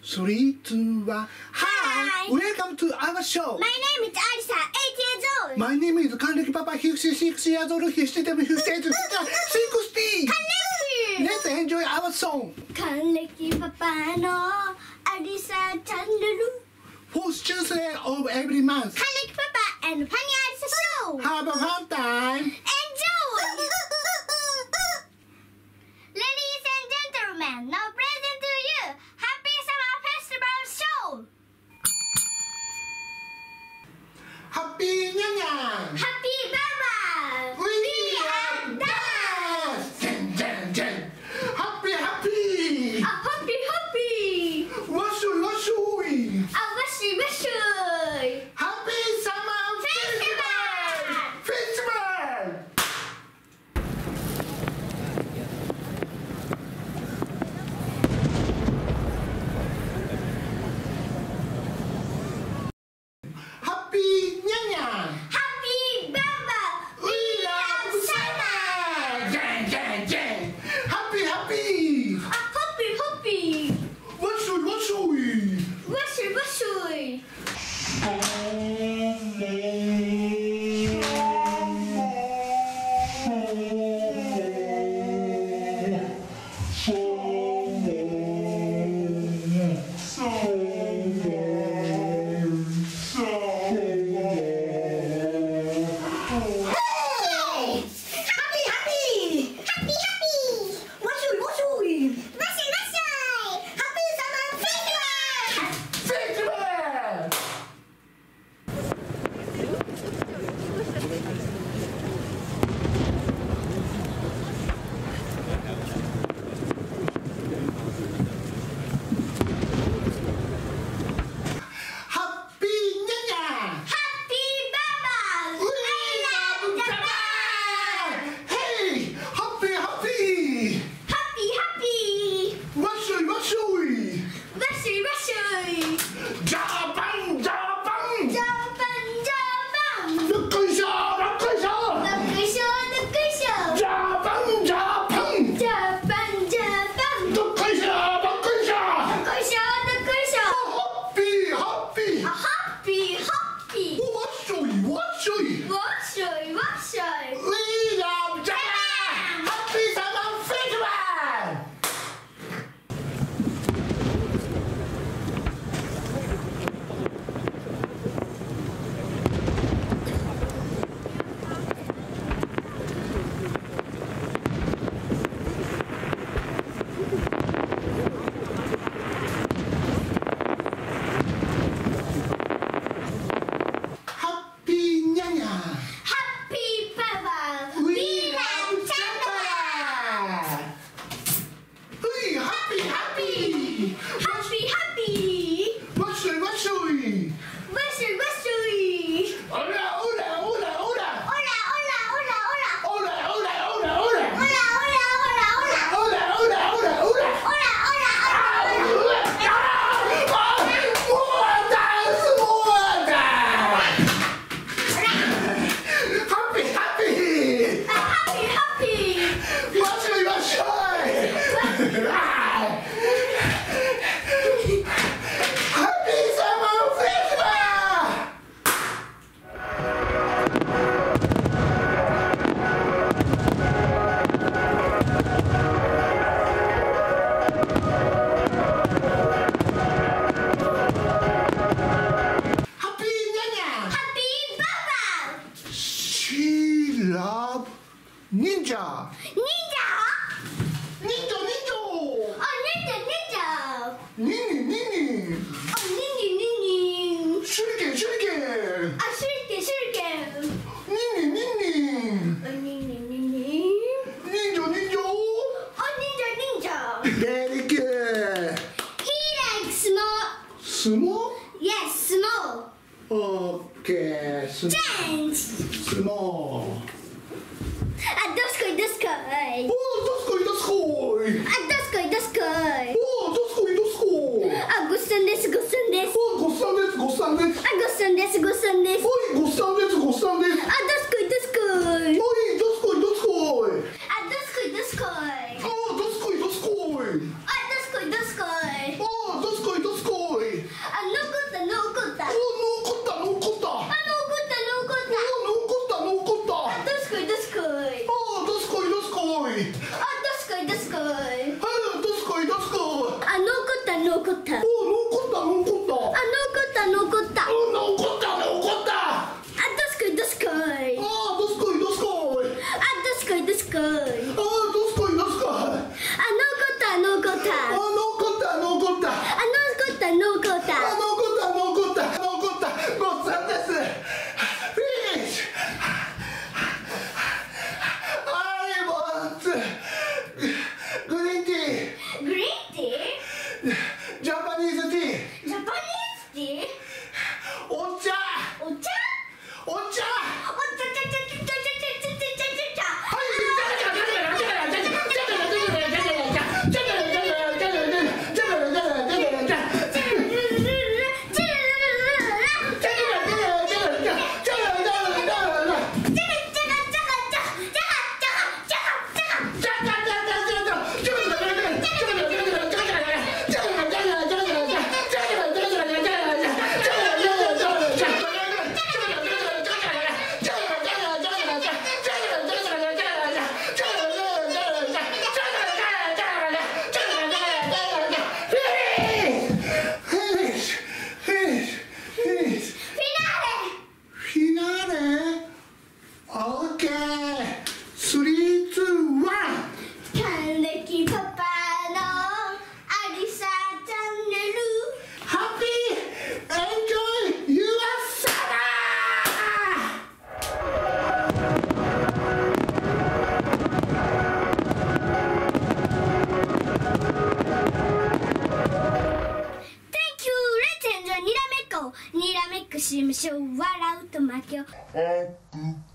3, 2, 1. Hi! Welcome to our show. My name is Arisa, 8 years old. My name is Kanreki Papa, 56 years old. 60. Let's enjoy our song. Kanreki Papa no Arisa channel. Fourth Tuesday of every month. Kanreki Papa and Funny Arisa show. Have a fun time. Enjoy. Ladies and gentlemen, now present to you. Happy Summer Festival show. Happy Nyan. Happy Baba. We have dance. Happy. Happy. Washui. Washui. Happy Summer Festival. Happy Nyan. Happy Baba. We love summer. Happy. Happy. Washui. Ninja. Nini. Shuriken. Nini. Ninja. Very good. He likes small. Small? Yes, small. Okay. Dance. Small. Do skoj. Do skoj. Do skoj.ごっさんです。 ごっさんです。 ごっさんです。 ごっさんです。 どすこい。 どすこい。 残った。 お、残った。 あ、残った。 残った。 あ、どすこい。 どすこい。 あ、どすこい。 あ、どすこい。 あ、残った。 ごっつぁんです。フィニッシュ。I want グリーンティー。ジャパニーズティー。お茶。 還暦パパのアリサチャンネル。 Happy enjoy your summer! Thank you! Let's enjoy にらめっこしましょう。笑うと負けよう。